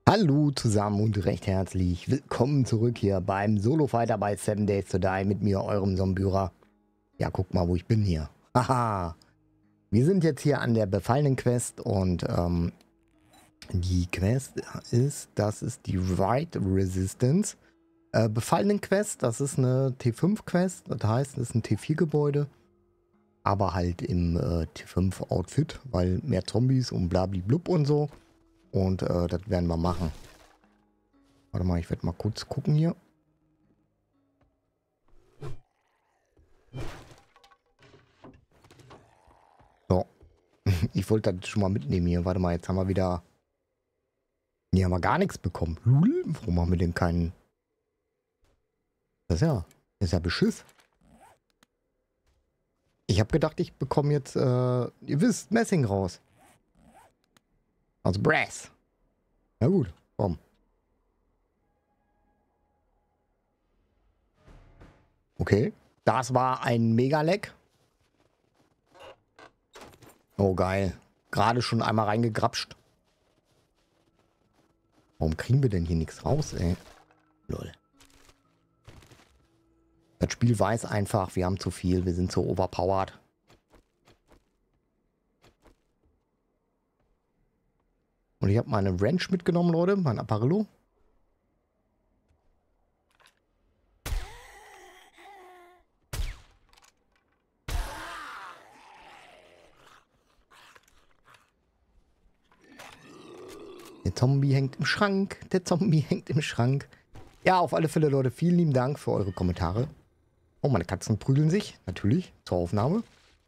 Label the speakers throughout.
Speaker 1: Hallo zusammen und recht herzlich willkommen zurück hier beim Solo Fighter bei 7 Days to Die mit mir, eurem Zombierer. Ja, guck mal, wo ich bin hier. Haha. Wir sind jetzt hier an der befallenen Quest und die Quest ist, das ist die Ride Resistance. Befallenen Quest, das ist eine T5 Quest, das heißt, es ist ein T4 Gebäude, aber halt im T5 Outfit, weil mehr Zombies und blablablub und so. Und das werden wir machen. Warte mal, ich werde mal kurz gucken hier. So. Ich wollte das schon mal mitnehmen hier. Warte mal, jetzt haben wir wieder... Nee, haben wir gar nichts bekommen. Lul, warum haben wir denn keinen... Das ist ja Beschiss. Ich habe gedacht, ich bekomme jetzt, ihr wisst, Messing raus. Also Brass. Na gut, komm. Okay. Das war ein Mega-Leck. Oh, geil. Gerade schon einmal reingegrapscht. Warum kriegen wir denn hier nichts raus, ey? Lol. Das Spiel weiß einfach, wir haben zu viel, wir sind zu overpowered. Und ich habe meine Wrench mitgenommen, Leute, mein Apparillo. Der Zombie hängt im Schrank, der Zombie hängt im Schrank. Ja, auf alle Fälle, Leute, vielen lieben Dank für eure Kommentare. Oh, meine Katzen prügeln sich, natürlich, zur Aufnahme.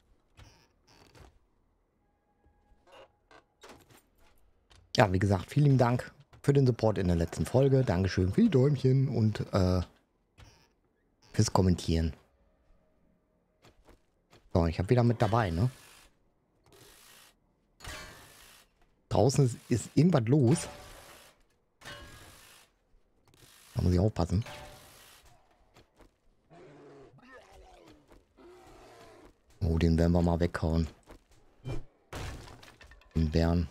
Speaker 1: Ja, wie gesagt, vielen lieben Dank für den Support in der letzten Folge. Dankeschön für die Däumchen und fürs Kommentieren. So, ich habe wieder mit dabei, ne? Draußen ist irgendwas los. Da muss ich aufpassen. Oh, den werden wir mal weghauen. Den Bären.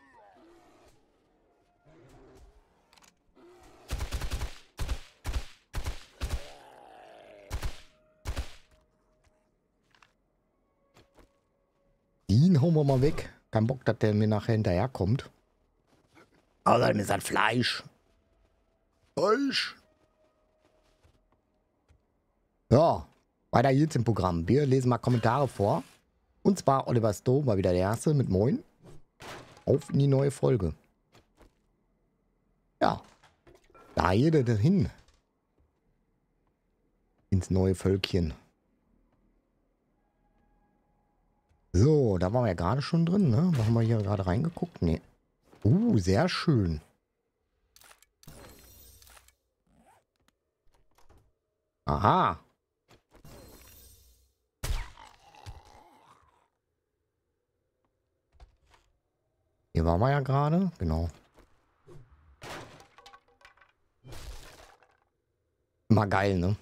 Speaker 1: Den hauen wir mal weg. Kein Bock, dass der mir nachher hinterherkommt. Außerdem ist das Fleisch. Fleisch. Ja, weiter geht's im Programm. Wir lesen mal Kommentare vor. Und zwar Oliver Stowe war wieder der Erste mit Moin. Auf in die neue Folge. Ja, da jeder hin. Ins neue Völkchen. So, da waren wir ja gerade schon drin, ne? Haben wir hier gerade reingeguckt? Nee. Sehr schön. Aha. Hier waren wir ja gerade. Genau. Immer geil, ne?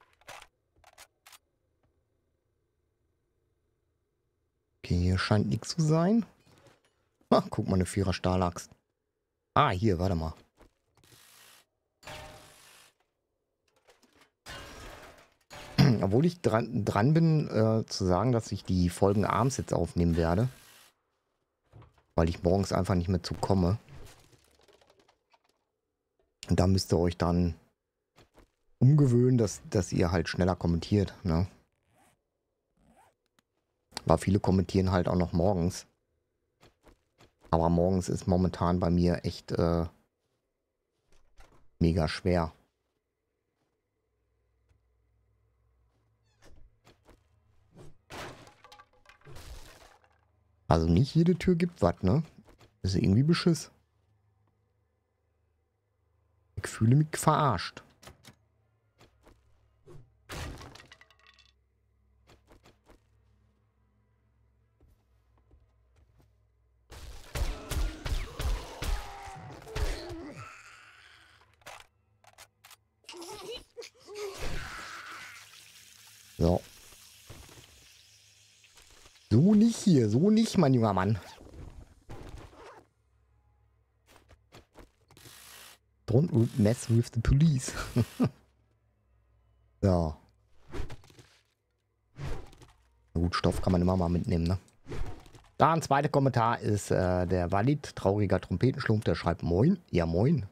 Speaker 1: Okay, hier scheint nichts zu sein. Ach, guck mal, eine 4er Stahlaxt. Ah, hier, warte mal. Obwohl ich dran bin, zu sagen, dass ich die Folgen abends jetzt aufnehmen werde. Weil ich morgens einfach nicht mehr zukomme. Und da müsst ihr euch dann umgewöhnen, dass ihr halt schneller kommentiert, ne? Weil viele kommentieren halt auch noch morgens. Aber morgens ist momentan bei mir echt mega schwer. Also nicht jede Tür gibt was, ne? Das ist irgendwie Beschiss. Ich fühle mich verarscht. So. So nicht hier, so nicht, mein junger Mann. Don't mess with the police. Ja. Na gut, Stoff kann man immer mal mitnehmen, ne? Da ein zweiter Kommentar ist der Walid, trauriger Trompetenschlumpf, der schreibt Moin. Ja, moin.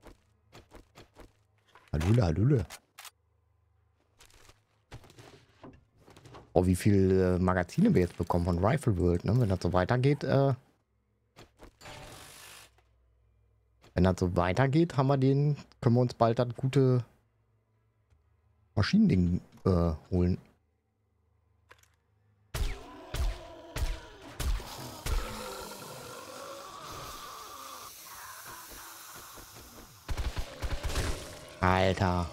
Speaker 1: Hallöle, hallöle. Oh, wie viele Magazine wir jetzt bekommen von Rifle World, ne? Wenn das so weitergeht, haben wir können wir uns bald das gute Maschinending holen. Alter.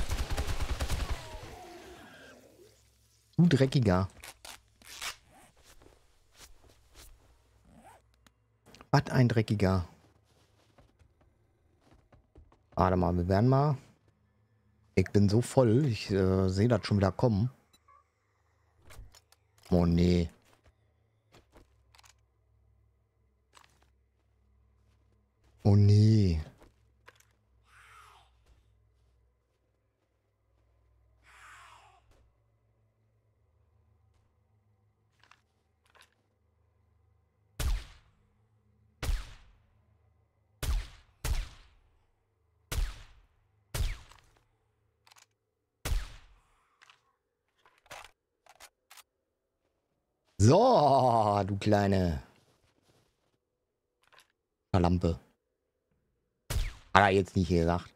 Speaker 1: Du Dreckiger. Was ein Dreckiger. Warte mal, wir werden mal. Ich bin so voll, ich sehe das schon wieder kommen. Oh nee. Oh nee. So, du kleine Lampe. Hat er jetzt nicht gesagt.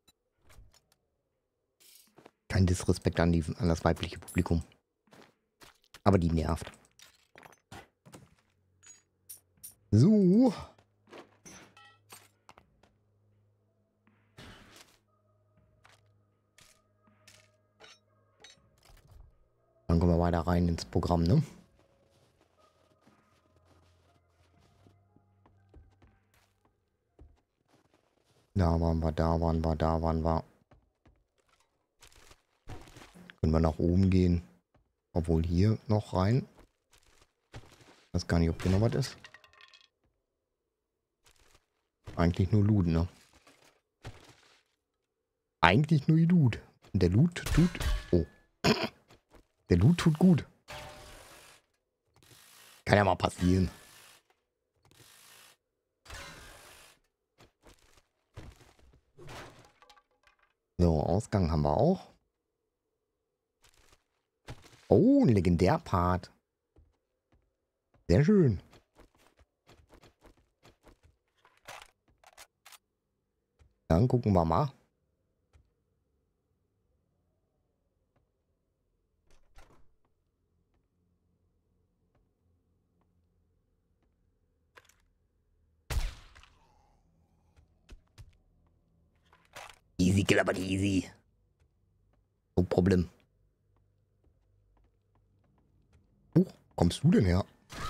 Speaker 1: Kein Disrespekt an das weibliche Publikum. Aber die nervt. So. Dann kommen wir weiter rein ins Programm, ne? Da waren wir, da waren wir, da waren wir. Können wir nach oben gehen. Obwohl hier noch rein. Weiß gar nicht, ob hier noch was ist. Eigentlich nur Loot, ne? Eigentlich nur die Loot. Und der Loot tut... Oh. Der Loot tut gut. Kann ja mal passieren. So, Ausgang haben wir auch. Oh, ein Legendärpart. Sehr schön. Dann gucken wir mal. Easy, kill aber easy. No Problem. Wo kommst du denn her?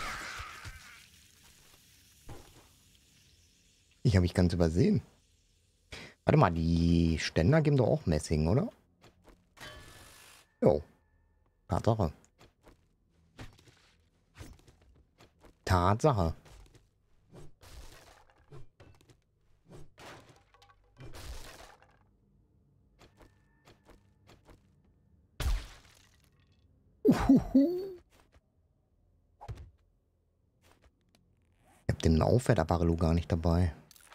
Speaker 1: Ich habe mich ganz übersehen. Warte mal, die Ständer geben doch auch Messing, oder? Jo. Tatsache. Tatsache. Ich hab den Aufwerterbarrelo gar nicht dabei.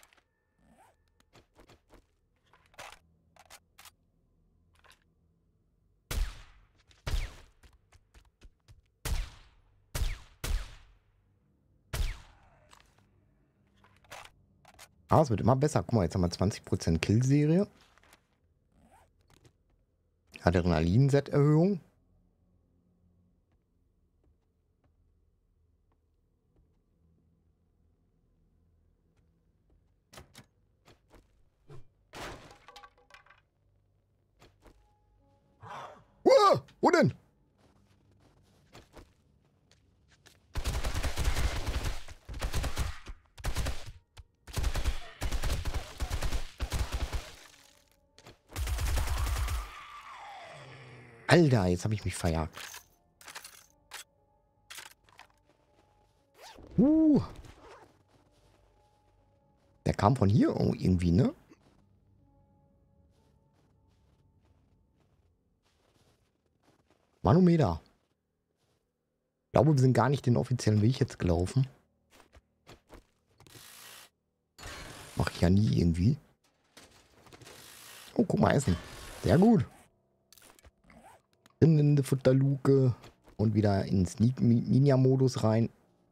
Speaker 1: Ah, es wird immer besser. Guck mal, jetzt haben wir 20% Kill-Serie. Adrenalin-Set-Erhöhung. Wo denn? Alter, jetzt habe ich mich verjagt. Der kam von hier irgendwie, ne? Manometer. Ich glaube, wir sind gar nicht den offiziellen Weg jetzt gelaufen. Mach ich ja nie irgendwie. Oh, guck mal, Essen. Sehr gut. In die Futterluke und wieder in Sneak Ninja-Modus rein.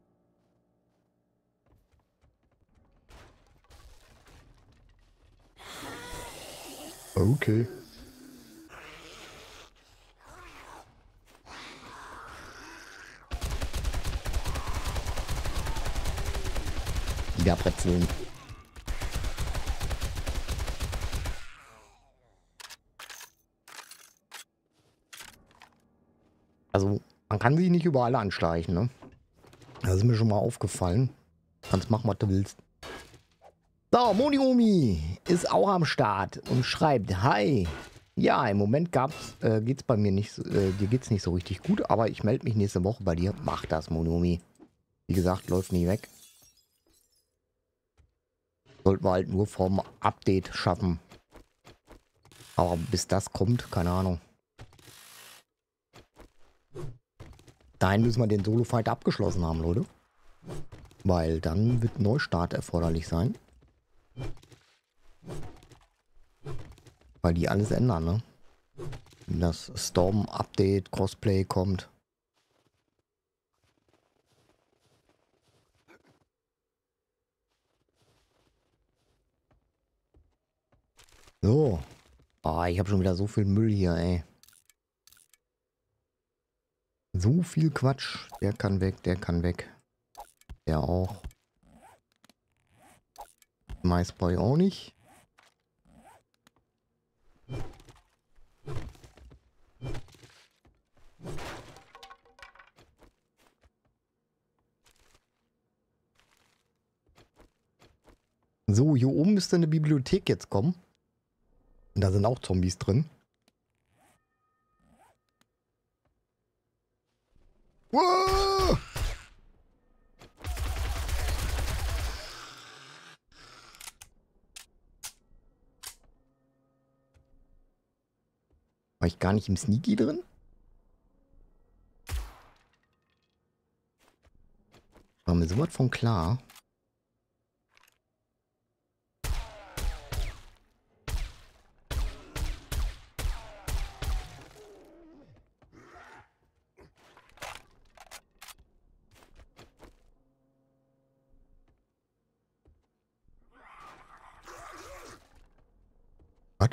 Speaker 1: Okay. Wieder Brezeln. Also, man kann sich nicht überall anschleichen, ne? Das ist mir schon mal aufgefallen. Kannst machen, was du willst. So, Moniomi ist auch am Start und schreibt, hi. Ja, im Moment geht's bei mir nicht, dir geht's nicht so richtig gut, aber ich melde mich nächste Woche bei dir. Mach das, Moniomi. Wie gesagt, läuft nie weg. Sollten wir halt nur vom Update schaffen. Aber bis das kommt, keine Ahnung. Dahin müssen wir den Solo-Fight abgeschlossen haben, Leute. Weil dann wird Neustart erforderlich sein. Weil die alles ändern, ne? Wenn das Storm-Update, Crossplay kommt. So. Ah, ich habe schon wieder so viel Müll hier, ey. So viel Quatsch. Der kann weg, der kann weg. Der auch. Maisboy auch nicht. So, hier oben müsste eine Bibliothek jetzt kommen. Und da sind auch Zombies drin. Wow! War ich gar nicht im Sneaky drin? War mir sowas von klar. Was?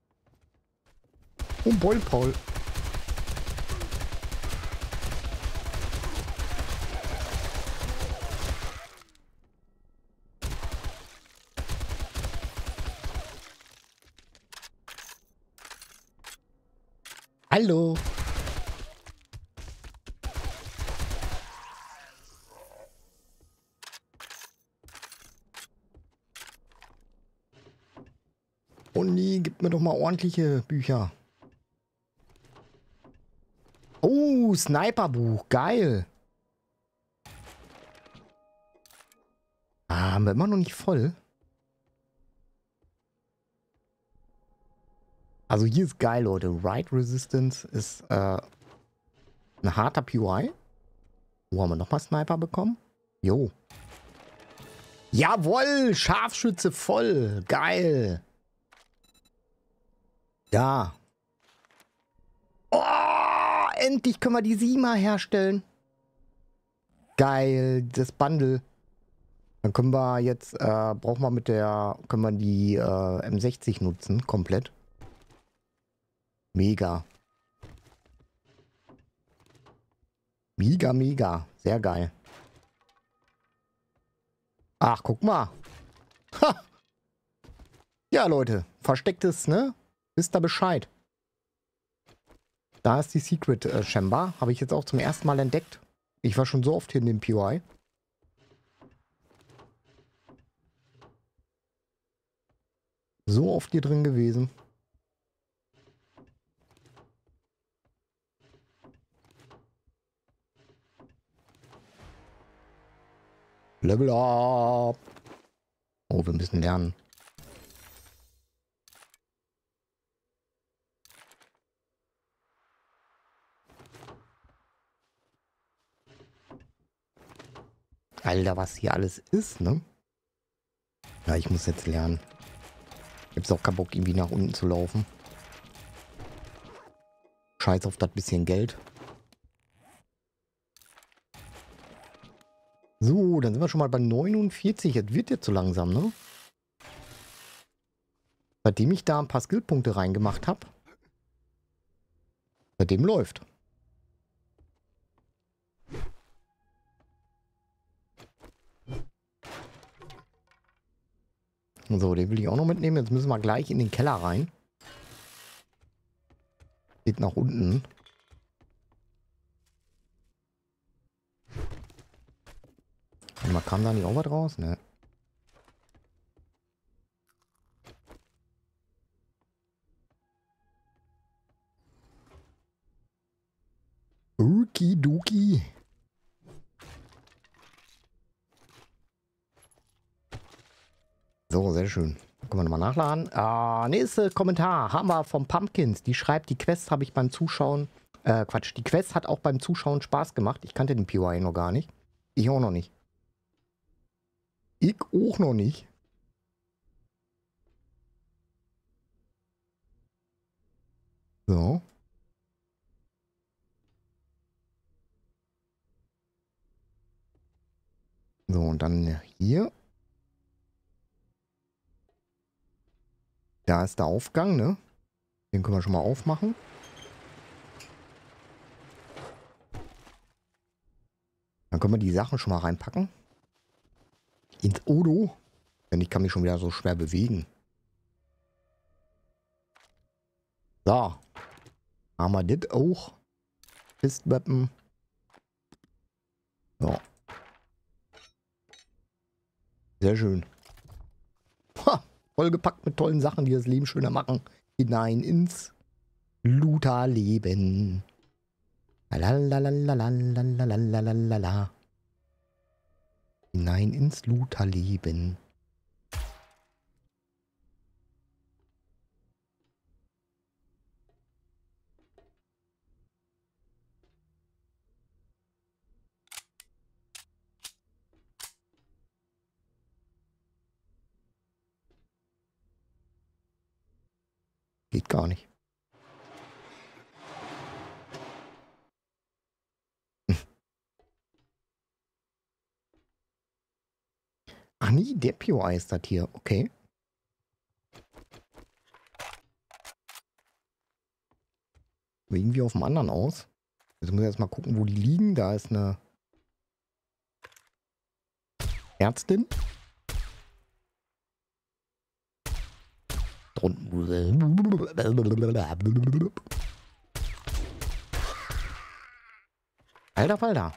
Speaker 1: Oh, Boy, Paul. Hallo. Oh nee, gib mir doch mal ordentliche Bücher. Oh, Sniperbuch. Geil. Ah, haben wir immer noch nicht voll. Also hier ist geil, Leute. Ride Resistance ist ein harter POI. Wo haben wir nochmal Sniper bekommen? Jo. Jawohl, Scharfschütze voll. Geil. Ja. Oh, endlich können wir die Sima herstellen. Geil, das Bundle. Dann können wir jetzt, können wir die M60 nutzen, komplett. Mega. Mega, mega. Sehr geil. Ach, guck mal. Ha. Ja, Leute. Verstecktes, ne? Wisst ihr Bescheid. Da ist die Secret Chamber. Habe ich jetzt auch zum ersten Mal entdeckt. Ich war schon so oft hier in dem POI. So oft hier drin gewesen. Level up. Oh, wir müssen lernen. Alter, was hier alles ist, ne? Ja, ich muss jetzt lernen. Ich hab's auch keinen Bock, irgendwie nach unten zu laufen. Scheiß auf das bisschen Geld. So, dann sind wir schon mal bei 49. Es wird jetzt so langsam, ne? Seitdem ich da ein paar Skillpunkte reingemacht habe. Seitdem läuft. So, den will ich auch noch mitnehmen. Jetzt müssen wir gleich in den Keller rein. Geht nach unten. Und man kam da nicht auch was raus? Ne. Okidoki. So, sehr schön. Können wir nochmal nachladen. Nächster Kommentar haben wir vom Pumpkins. Die schreibt, die Quest habe ich beim Zuschauen... Quatsch, die Quest hat auch beim Zuschauen Spaß gemacht. Ich kannte den POI noch gar nicht. Ich auch noch nicht. Ich auch noch nicht. So. So, und dann hier. Da ist der Aufgang, ne? Den können wir schon mal aufmachen. Dann können wir die Sachen schon mal reinpacken. Ins Odo. Denn ich kann mich schon wieder so schwer bewegen. So. Haben wir das auch. Pistweapon. So. Sehr schön. Ha, vollgepackt mit tollen Sachen, die das Leben schöner machen. Hinein ins Looter-Leben. Lalalalalalalalalala. Hinein ins Looter-Leben. Geht gar nicht. Ach nee, der POI ist das hier. Okay. Irgendwie auf dem anderen aus. Jetzt muss ich erstmal gucken, wo die liegen. Da ist eine Ärztin. Alter Falter.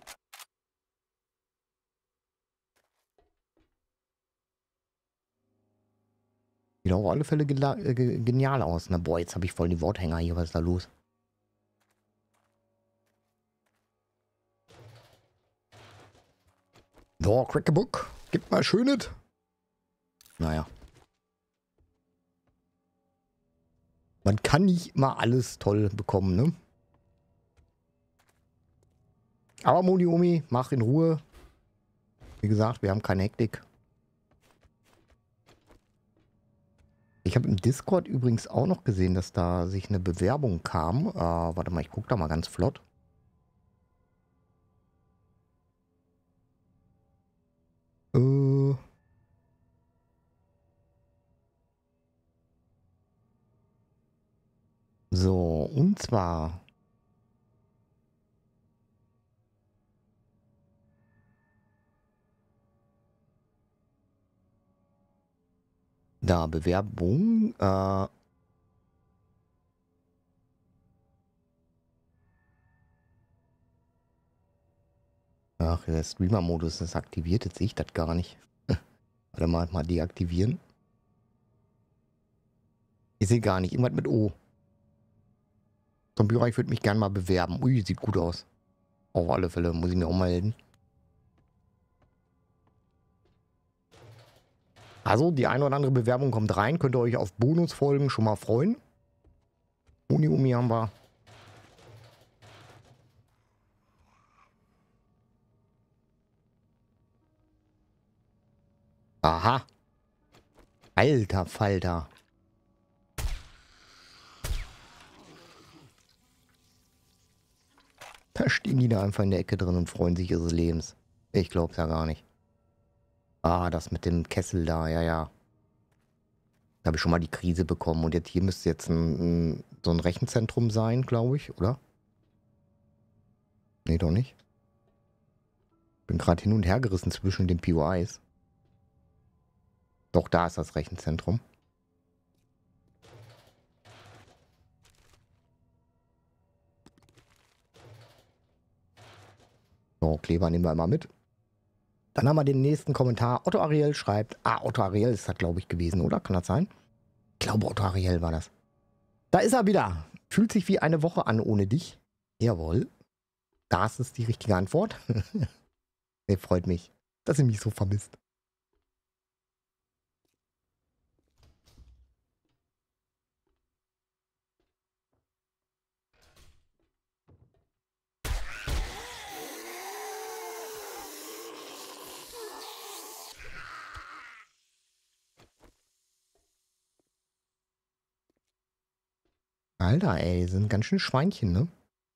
Speaker 1: Sieht auf alle Fälle genial aus. Na boah, jetzt habe ich voll die Worthänger hier. Was ist da los? So, Crackbook. Gib mal schönes. Naja. Man kann nicht mal alles toll bekommen, ne? Aber Moni Omi, mach in Ruhe. Wie gesagt, wir haben keine Hektik. Ich habe im Discord übrigens auch noch gesehen, dass da sich eine Bewerbung kam. Warte mal, ich gucke da mal ganz flott. So, und zwar... Da, Bewerbung. Ach, der Streamer-Modus ist aktiviert. Jetzt sehe ich das gar nicht. Warte mal deaktivieren. Ich sehe gar nicht. Irgendwas mit O. Zombie, ich würde mich gerne mal bewerben. Ui, sieht gut aus. Auf alle Fälle muss ich mir auch melden. Also, die eine oder andere Bewerbung kommt rein. Könnt ihr euch auf Bonusfolgen schon mal freuen. Uni haben wir. Aha. Alter Falter. Da stehen die da einfach in der Ecke drin und freuen sich ihres Lebens. Ich glaub's ja gar nicht. Ah, das mit dem Kessel da, ja, ja. Da habe ich schon mal die Krise bekommen. Und jetzt hier müsste jetzt so ein Rechenzentrum sein, glaube ich, oder? Nee, doch nicht. Bin gerade hin und her gerissen zwischen den POIs. Doch, da ist das Rechenzentrum. So, Kleber nehmen wir immer mit. Dann haben wir den nächsten Kommentar. Otto Ariel schreibt. Ah, Otto Ariel ist das, glaube ich, gewesen, oder? Kann das sein? Ich glaube, Otto Ariel war das. Da ist er wieder. Fühlt sich wie eine Woche an ohne dich. Jawohl. Das ist die richtige Antwort. Nee, freut mich, dass ihr mich so vermisst. Alter, ey, sind ganz schöne Schweinchen, ne?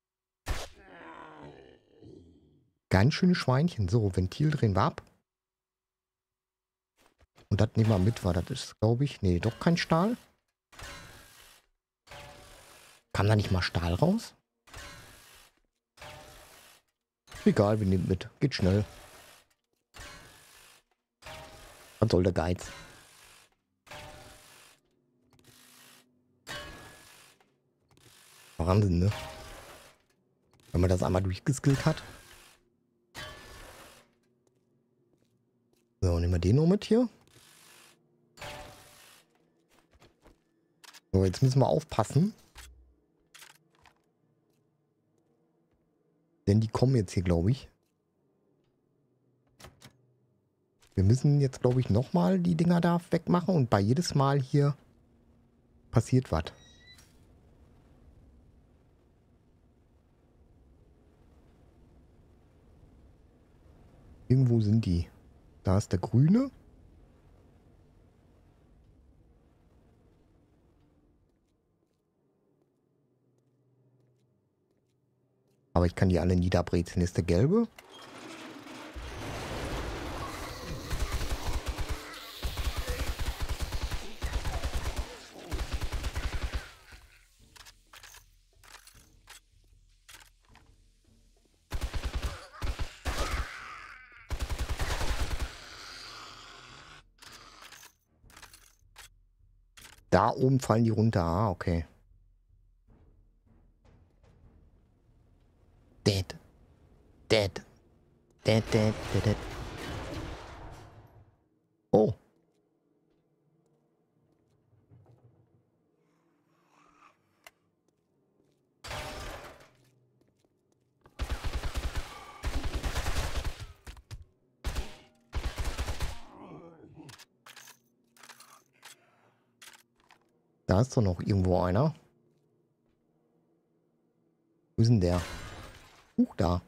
Speaker 1: Ganz schöne Schweinchen. So, Ventil drehen wir ab. Und das nehmen wir mit, weil das ist, glaube ich, nee, doch kein Stahl. Kam da nicht mal Stahl raus? Egal, wir nehmen mit. Geht schnell. Was soll der Geiz? Wahnsinn, ne? Wenn man das einmal durchgeskillt hat. So, nehmen wir den noch mit hier. So, jetzt müssen wir aufpassen. Denn die kommen jetzt hier, glaube ich. Wir müssen jetzt, glaube ich, nochmal die Dinger da wegmachen. Und bei jedes Mal hier passiert was. Irgendwo sind die. Da ist der grüne. Aber ich kann die alle niederbrezeln. Ist der gelbe? Da oben fallen die runter. Ah, okay. Dead. Dead. Dead, dead, dead, dead. Oh. Da ist doch noch irgendwo einer. Wo ist denn der? Da.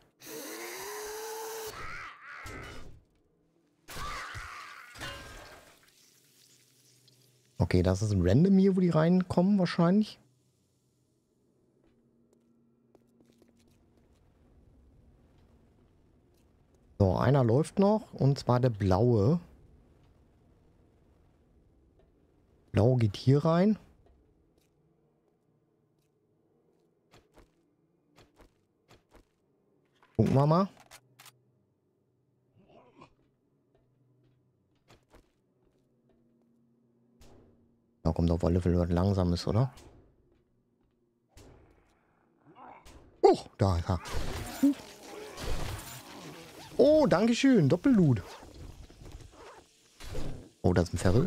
Speaker 1: Okay, das ist ein Random hier, wo die reinkommen wahrscheinlich. So, einer läuft noch. Und zwar der blaue. Blau geht hier rein. Gucken wir mal. Da kommt auf alle Fälle was Langsames, oder? Oh, da ist er. Oh, danke schön. Doppelloot. Oh, das ist ein Ferrell.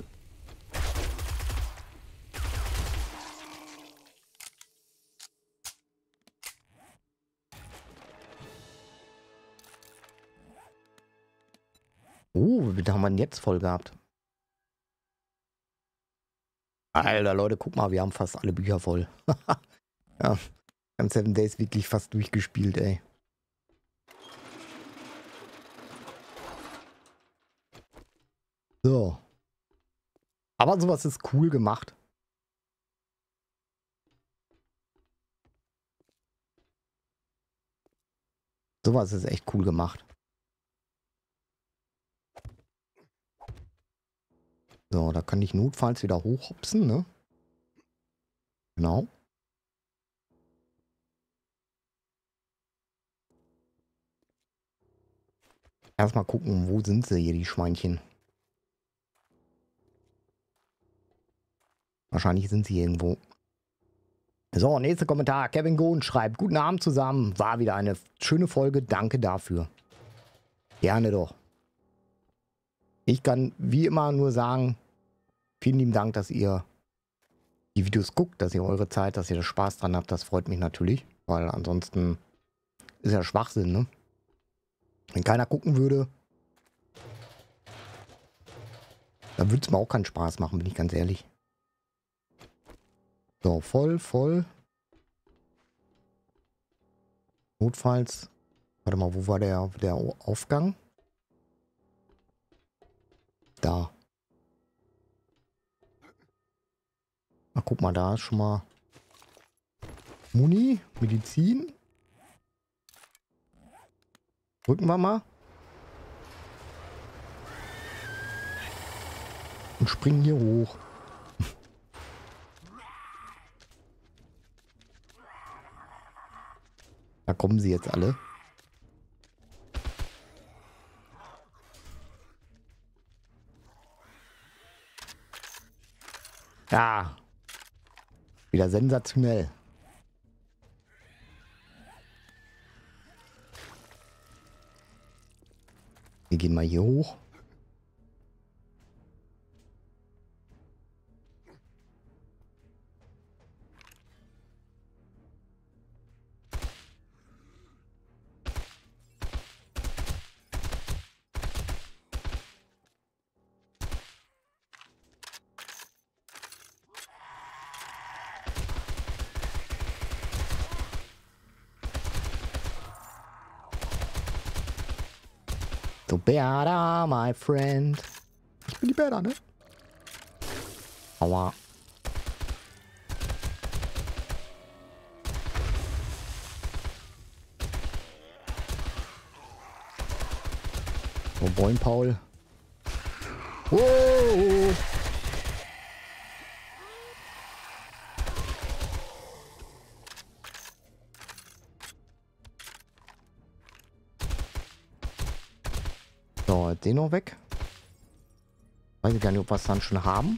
Speaker 1: Oh, wie haben wir denn jetzt voll gehabt? Alter, Leute, guck mal, wir haben fast alle Bücher voll. Ja, wir haben 7 Days wirklich fast durchgespielt, ey. So. Aber sowas ist cool gemacht. Sowas ist echt cool gemacht. So, da kann ich notfalls wieder hochhopsen, ne? Genau. Erstmal gucken, wo sind sie hier, die Schweinchen? Wahrscheinlich sind sie irgendwo. So, nächster Kommentar. Kevin Gohn schreibt, guten Abend zusammen. War wieder eine schöne Folge. Danke dafür. Gerne doch. Ich kann wie immer nur sagen, vielen lieben Dank, dass ihr die Videos guckt, dass ihr eure Zeit, dass ihr da Spaß dran habt. Das freut mich natürlich, weil ansonsten ist ja Schwachsinn, ne? Wenn keiner gucken würde, dann würde es mir auch keinen Spaß machen, bin ich ganz ehrlich. So, voll. Notfalls. Warte mal, wo war der Aufgang? Da. Ach, guck mal, da ist schon mal Muni, Medizin. Drücken wir mal. Und springen hier hoch. Da kommen sie jetzt alle. Ja. Wieder sensationell. Wir gehen mal hier hoch. So, Berda, my friend. Ich bin die Berda, ne? Aua. So, moin, Paul. Wow. So, jetzt den noch weg. Weiß ich gar nicht, ob wir es dann schon haben.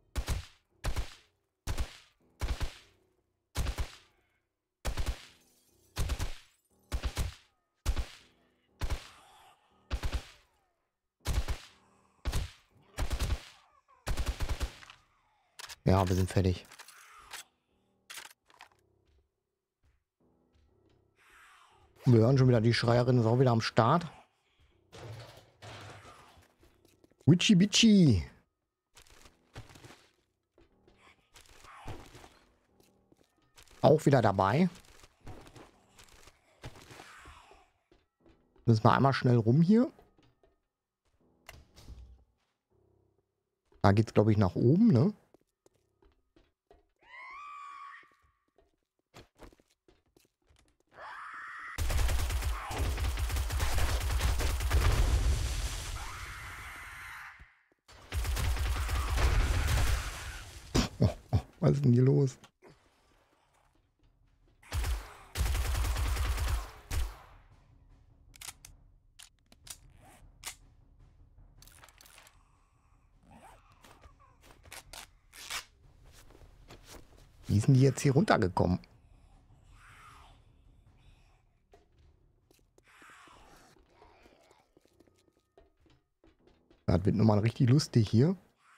Speaker 1: Ja, wir sind fertig. Wir hören schon wieder, die Schreierin ist auch wieder am Start. Witchy Bitchy. Auch wieder dabei. Müssen wir einmal schnell rum hier. Da geht es, glaube ich, nach oben, ne? Was ist denn hier los? Wie sind die jetzt hier runtergekommen? Das wird nochmal richtig lustig hier.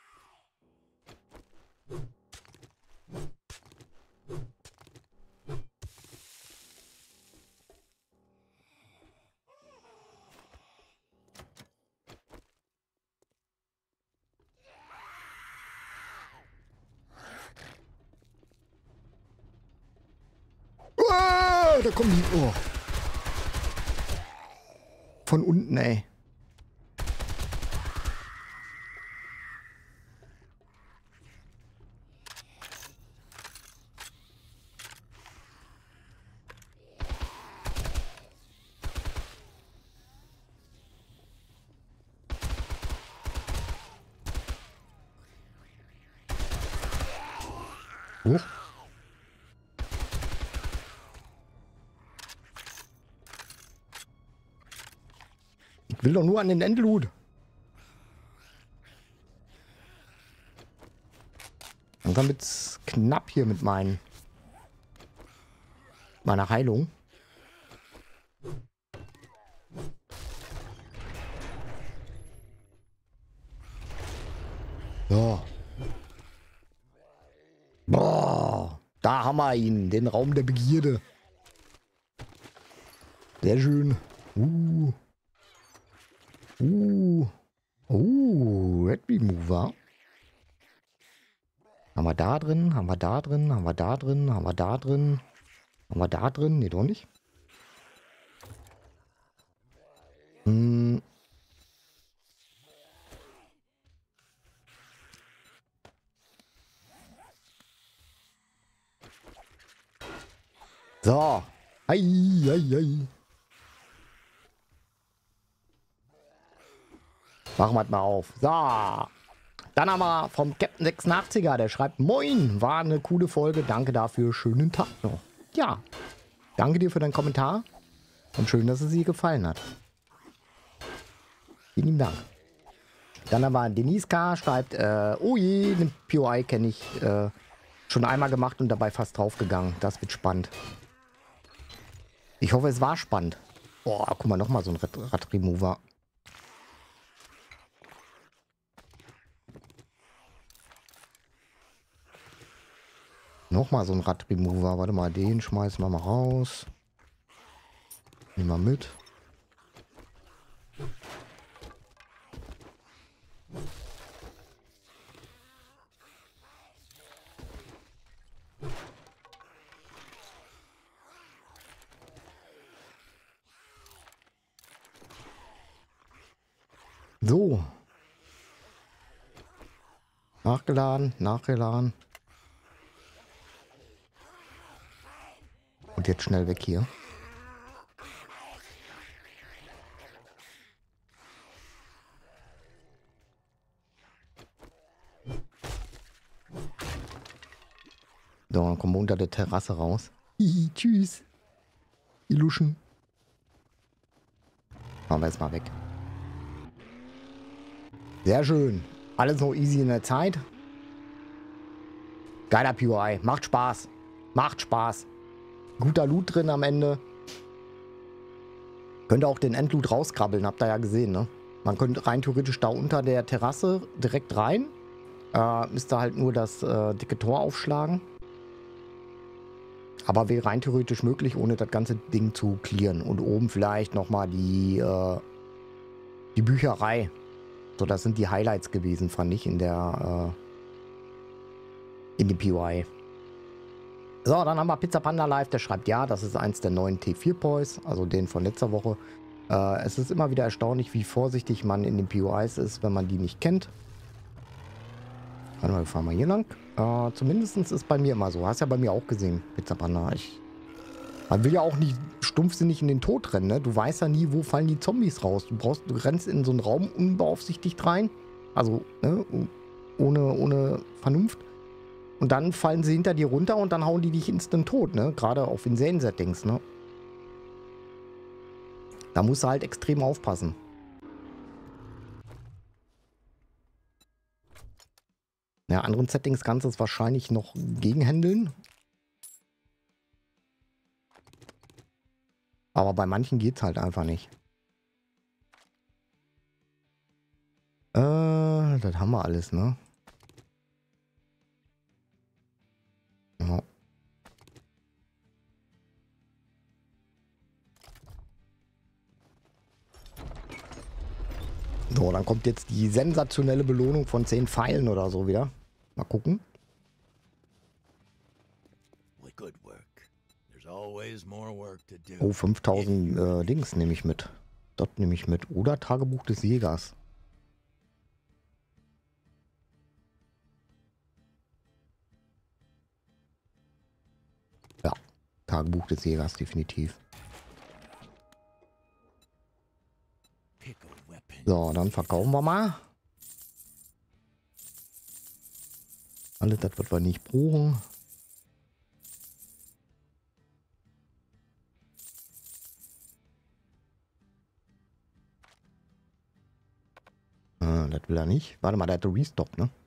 Speaker 1: Oh, da kommen die. Oh. Von unten, ey. Huch. Ich will doch nur an den Endloot. Langsam wird's knapp hier mit meiner Heilung. So. Boah, da haben wir ihn, den Raum der Begierde. Sehr schön. Red Remover. Haben wir da drin, haben wir da drin, haben wir da drin, haben wir da drin. Haben wir da drin? Nee, doch nicht. So. Ei, ei, ei. Machen wir es mal auf. So. Dann haben wir vom Captain 86er, der schreibt: Moin, war eine coole Folge. Danke dafür. Schönen Tag noch. Ja. Danke dir für deinen Kommentar. Und schön, dass es dir gefallen hat. Vielen Dank. Dann haben wir Denise K. schreibt: Oh je, den POI kenne ich schon einmal gemacht und dabei fast draufgegangen. Das wird spannend. Ich hoffe, es war spannend. Oh, guck mal, nochmal so ein Radremover. Nochmal so ein Radremover. Warte mal, den schmeißen wir mal raus. Nehmen wir mit. So. Nachgeladen, nachgeladen. Und jetzt schnell weg hier. So, dann kommen wir unter der Terrasse raus. Hihi, tschüss. Die Luschen. Machen wir jetzt mal weg. Sehr schön. Alles noch easy in der Zeit. Geiler POI. Macht Spaß. Macht Spaß. Guter Loot drin am Ende. Könnt ihr auch den Endloot rauskrabbeln. Habt ihr ja gesehen, ne? Man könnte rein theoretisch da unter der Terrasse direkt rein. Müsst ihr halt nur das dicke Tor aufschlagen. Aber wäre rein theoretisch möglich, ohne das ganze Ding zu clearen. Und oben vielleicht nochmal die Bücherei. So, das sind die Highlights gewesen, fand ich, in dem POI. So, dann haben wir Pizza Panda Live, der schreibt: Ja, das ist eins der neuen T4 Poys, also den von letzter Woche. Es ist immer wieder erstaunlich, wie vorsichtig man in den POIs ist, wenn man die nicht kennt. Warte mal, wir fahren mal hier lang. Zumindest ist bei mir immer so. Hast ja bei mir auch gesehen, Pizza Panda. Man will ja auch nicht stumpfsinnig in den Tod rennen, ne? Du weißt ja nie, wo fallen die Zombies raus. Du rennst in so einen Raum unbeaufsichtigt rein. Also, ne? Ohne Vernunft. Und dann fallen sie hinter dir runter und dann hauen die dich instant tot, ne? Gerade auf Insane-Settings, ne? Da musst du halt extrem aufpassen. Ja, anderen Settings kannst du es wahrscheinlich noch gegenhändeln. Aber bei manchen geht es halt einfach nicht. Das haben wir alles, ne? Ja. So, dann kommt jetzt die sensationelle Belohnung von 10 Pfeilen oder so wieder. Mal gucken. Oh, 5000 Dings nehme ich mit. Das nehme ich mit. Oder Tagebuch des Jägers. Ja, Tagebuch des Jägers, definitiv. So, dann verkaufen wir mal. Alles das, was wir nicht brauchen. will er nicht. Warte mal, der hat doch Restock, ne?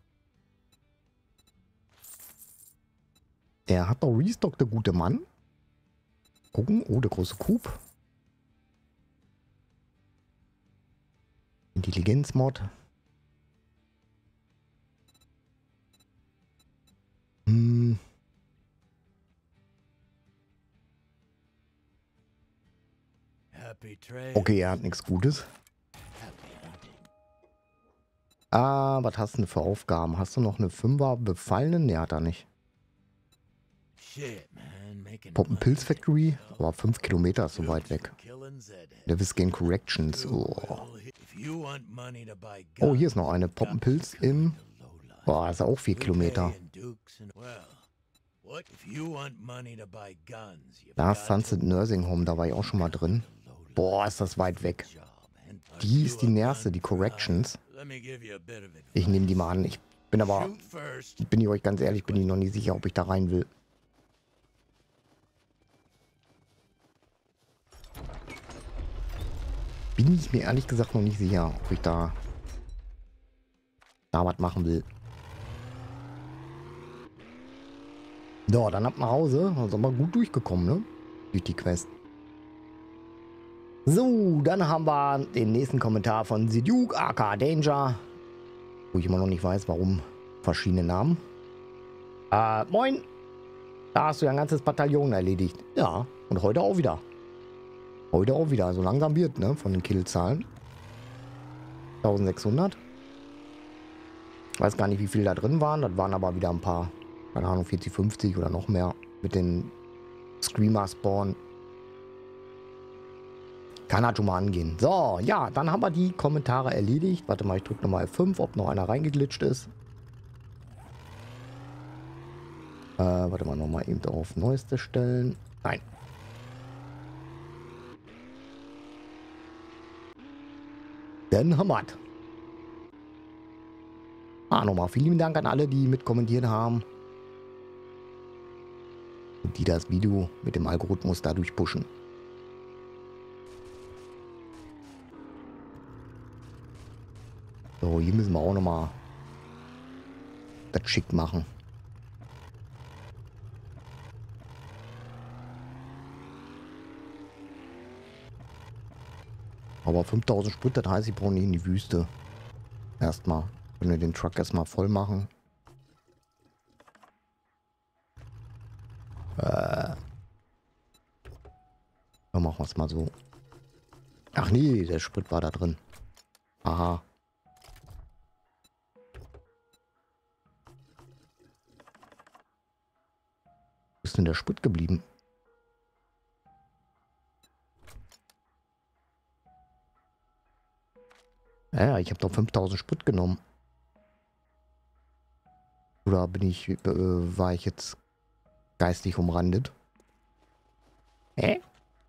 Speaker 1: Er hat doch Restock, der gute Mann. Gucken. Oh, der große Coup. Intelligenzmod. Okay, er hat nichts Gutes. Ah, was hast du denn für Aufgaben? Hast du noch eine Fünfer Befallenen? Ne, hat er nicht. Poppenpilz Factory? Aber 5 Kilometer ist so weit weg. Levels Gain Corrections. Oh. Oh, hier ist noch eine. Poppenpilz im... Boah, ist ja auch 4 Kilometer. Da ist Sunset Nursing Home, da war ich auch schon mal drin. Boah, ist das weit weg. Die ist die nächste, die Corrections. Ich nehme die mal an. Ich bin aber, bin ich euch ganz ehrlich, bin ich noch nicht sicher, ob ich da rein will. Bin ich mir ehrlich gesagt noch nicht sicher, ob ich da was machen will. So, dann ab nach Hause. Da sind wir gut durchgekommen, ne? Durch die Quest. So, dann haben wir den nächsten Kommentar von The Duke, aka Danger. Wo ich immer noch nicht weiß, warum verschiedene Namen. Moin. Da hast du ja ein ganzes Bataillon erledigt. Ja, und heute auch wieder. Heute auch wieder. So langsam wird, ne? Von den Killzahlen. 1600. Ich weiß gar nicht, wie viel da drin waren. Das waren aber wieder ein paar. Keine Ahnung, 40, 50 oder noch mehr. Mit den Screamer-Spawn. Kann halt schon mal angehen. So, ja, dann haben wir die Kommentare erledigt. Warte mal, ich drücke nochmal F5, ob noch einer reingeglitscht ist. Warte mal, nochmal eben auf Neueste stellen. Nein. Dann haben wir es. Nochmal vielen Dank an alle, die mit kommentiert haben. Und die das Video mit dem Algorithmus dadurch pushen. So, hier müssen wir auch nochmal das schick machen. Aber 5000 Sprit, das heißt, ich brauche nicht in die Wüste. Erstmal. Wenn wir den Truck erstmal voll machen. Dann machen wir es mal so. Ach nee, der Sprit war da drin. Aha. Wo ist denn der Sprit geblieben? Ja, ich habe doch 5000 Sprit genommen. Oder war ich jetzt geistig umrandet? Hä?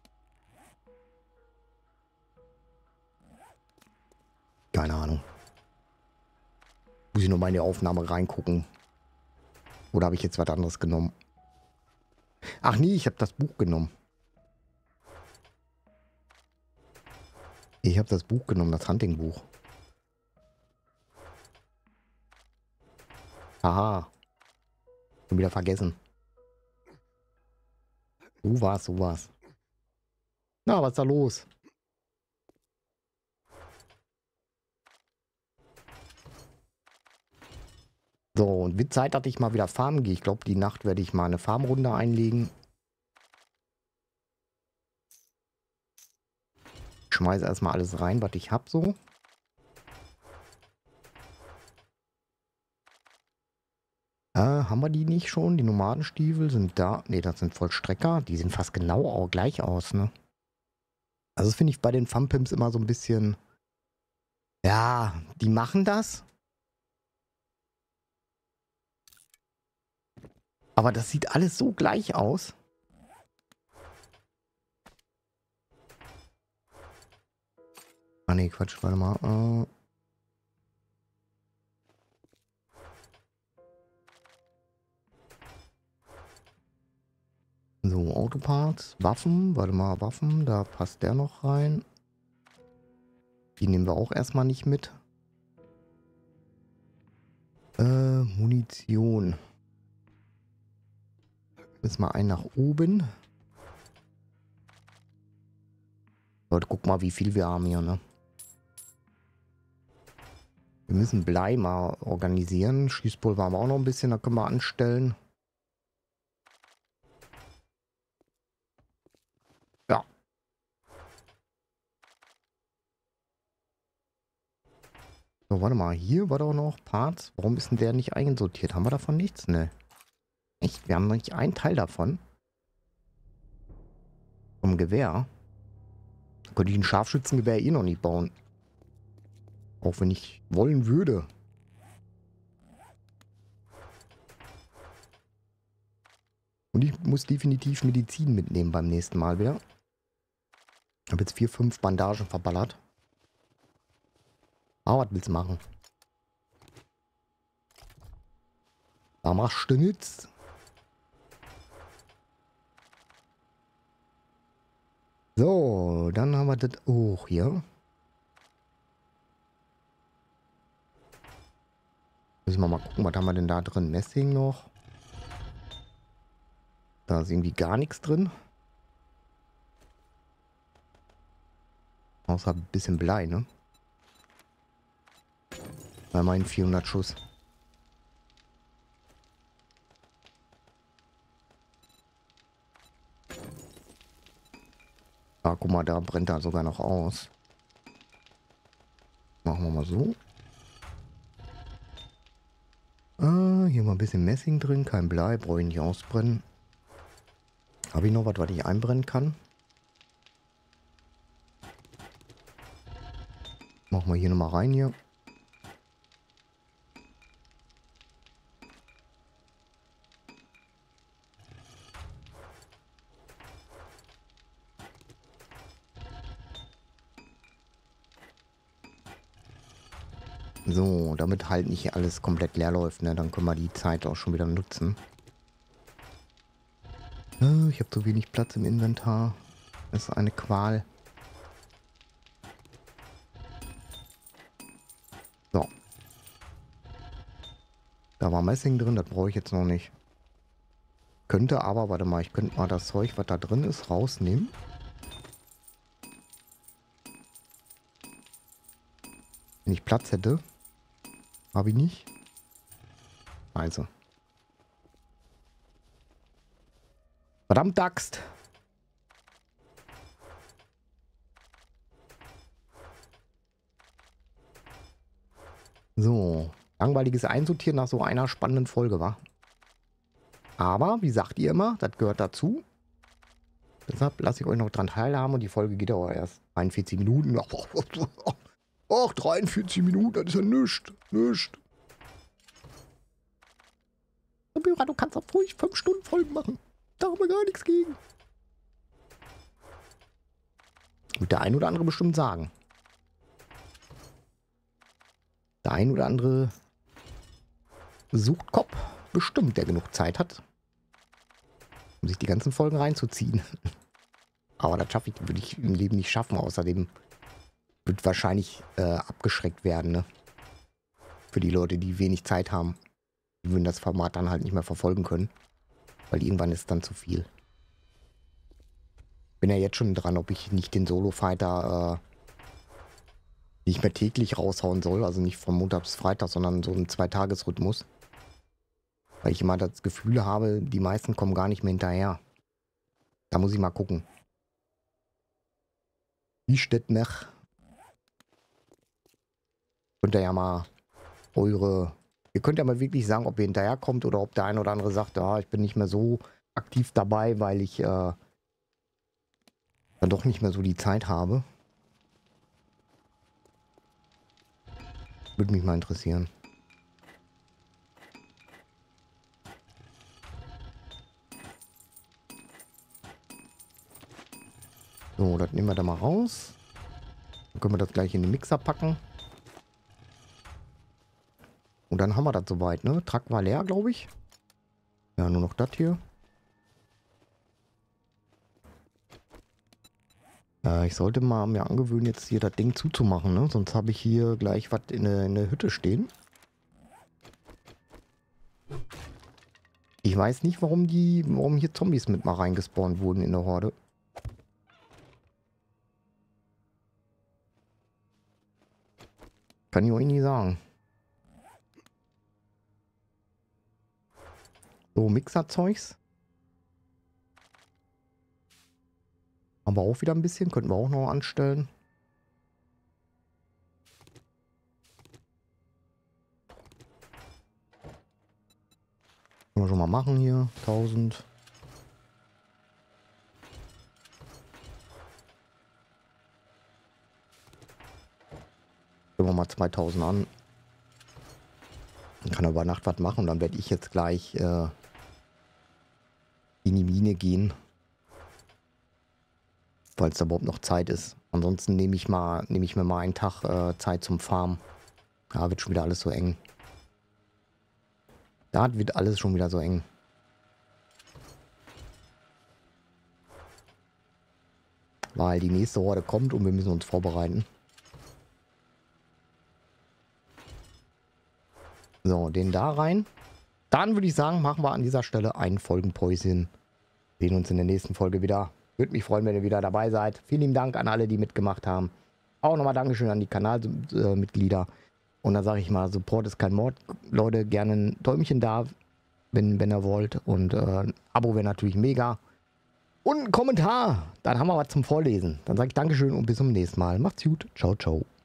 Speaker 1: Keine Ahnung. Muss ich noch mal in die Aufnahme reingucken. Oder habe ich jetzt was anderes genommen? Ach nee, ich habe das Buch genommen. Ich habe das Buch genommen, das Hunting-Buch. Aha. Schon wieder vergessen. So war's, so war's. Na, was ist da los? So, und wird Zeit, dass ich mal wieder farmen gehe. Ich glaube, die Nacht werde ich mal eine Farmrunde einlegen. Ich schmeiße erstmal alles rein, was ich habe so. Haben wir die nicht schon? Die Nomadenstiefel sind da. Ne, das sind Vollstrecker. Die sehen fast genau auch gleich aus, ne? Also das finde ich bei den Funpimps immer so ein bisschen... Ja, die machen das. Aber das sieht alles so gleich aus. Ah ne, Quatsch, warte mal. So, Autoparts, Waffen, warte mal, Waffen, da passt der noch rein. Die nehmen wir auch erstmal nicht mit. Munition. Müssen wir einen nach oben. Leute, guck mal, wie viel wir haben hier, ne? Wir müssen Blei mal organisieren. Schießpulver haben wir auch noch ein bisschen, da können wir anstellen. Ja. So, warte mal. Hier war doch noch Parts. Warum ist denn der nicht einsortiert? Haben wir davon nichts? Ne. Echt? Wir haben noch nicht einen Teil davon. Vom Gewehr. Da könnte ich ein Scharfschützengewehr eh noch nicht bauen. Auch wenn ich wollen würde. Und ich muss definitiv Medizin mitnehmen beim nächsten Mal wieder. Ich habe jetzt 4, 5 Bandagen verballert. Aber was willst du machen? Da machst du nichts. So, dann haben wir das auch hier. Müssen wir mal gucken, was haben wir denn da drin? Messing noch. Da ist irgendwie gar nichts drin. Außer ein bisschen Blei, ne? Bei meinen 400 Schuss. Ah, guck mal, da brennt er sogar noch aus. Machen wir mal so. Ah, hier mal ein bisschen Messing drin. Kein Blei, brauche ich nicht ausbrennen. Habe ich noch was, was ich einbrennen kann? Machen wir hier nochmal rein hier. So, damit halt nicht alles komplett leer läuft, ne? Dann können wir die Zeit auch schon wieder nutzen. Ich habe zu wenig Platz im Inventar. Das ist eine Qual. So. Da war Messing drin, das brauche ich jetzt noch nicht. Könnte aber, warte mal, ich könnte mal das Zeug, was da drin ist, rausnehmen. Wenn ich Platz hätte. Habe ich nicht. Also. Verdammt Axt. So. Langweiliges Einsortieren nach so einer spannenden Folge, war. Aber, wie sagt ihr immer, das gehört dazu. Deshalb lasse ich euch noch dran teilhaben und die Folge geht aber erst 41 Minuten. Ach, 43 Minuten, das ist ja nichts. Nichts. Du kannst auch ruhig 5 Stunden Folgen machen. Da haben wir gar nichts gegen. Wird der ein oder andere bestimmt sagen. Der ein oder andere sucht Kopf. Bestimmt, der genug Zeit hat, um sich die ganzen Folgen reinzuziehen. Aber das schaffe ich, würde ich im Leben nicht schaffen. Außerdem wird wahrscheinlich abgeschreckt werden, ne? Für die Leute, die wenig Zeit haben. Die würden das Format dann halt nicht mehr verfolgen können. Weil irgendwann ist es dann zu viel. Bin ja jetzt schon dran, ob ich nicht den Solo-Fighter nicht mehr täglich raushauen soll. Also nicht von Montag bis Freitag, sondern so einen 2-Tages-Rhythmus. Weil ich immer das Gefühl habe, die meisten kommen gar nicht mehr hinterher. Da muss ich mal gucken. Wie steht nach? Könnt ihr ja mal ihr könnt ja mal wirklich sagen, ob ihr hinterherkommt oder ob der eine oder andere sagt, ich bin nicht mehr so aktiv dabei, weil ich dann doch nicht mehr so die Zeit habe. Würde mich mal interessieren. So, das nehmen wir da mal raus. Dann können wir das gleich in den Mixer packen. Und dann haben wir das soweit, ne? Truck war leer, glaube ich. Ja, nur noch das hier. Ich sollte mal mir angewöhnen, jetzt hier das Ding zuzumachen, ne? Sonst habe ich hier gleich was in der Hütte stehen. Ich weiß nicht, warum hier Zombies mit mal reingespawnt wurden in der Horde. Kann ich euch nicht sagen. So, Mixerzeugs. Aber auch wieder ein bisschen. Könnten wir auch noch anstellen. Können wir schon mal machen hier. 1000. Gehen wir mal 2000 an. Dann kann er über Nacht was machen. Und dann werde ich jetzt gleich in die Mine gehen. Falls da überhaupt noch Zeit ist. Ansonsten nehme ich mir mal einen Tag Zeit zum Farmen. Da wird schon wieder alles so eng. Da wird alles schon wieder so eng. Weil die nächste Horde kommt und wir müssen uns vorbereiten. So, den da rein. Dann würde ich sagen, machen wir an dieser Stelle ein Folgenpäuschen. Sehen uns in der nächsten Folge wieder. Würde mich freuen, wenn ihr wieder dabei seid. Vielen lieben Dank an alle, die mitgemacht haben. Auch nochmal Dankeschön an die Kanalmitglieder. Und dann sage ich mal, Support ist kein Mord. Leute, gerne ein Däumchen da, wenn ihr wollt. Und ein Abo wäre natürlich mega. Und ein Kommentar. Dann haben wir was zum Vorlesen. Dann sage ich Dankeschön und bis zum nächsten Mal. Macht's gut. Ciao, ciao.